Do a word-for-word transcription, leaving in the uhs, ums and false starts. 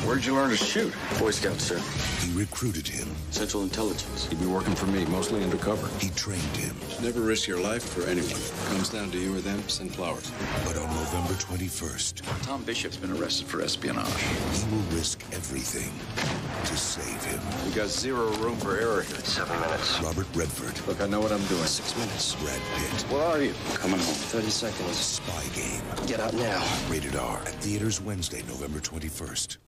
Where'd you learn to shoot? Boy Scout, sir. He recruited him. Central Intelligence. He'd be working for me, mostly undercover. He trained him. Never risk your life for anyone. Comes down to you or them, send flowers. But on November twenty-first, Tom Bishop's been arrested for espionage. he will risk everything to save him. We got zero room for error here. Seven minutes. Robert Redford, Look, I know what I'm doing. Six minutes. Brad Pitt, Where are you? Coming home. Thirty seconds. Spy Game. Get out now. Rated R. At theaters Wednesday, November twenty-first.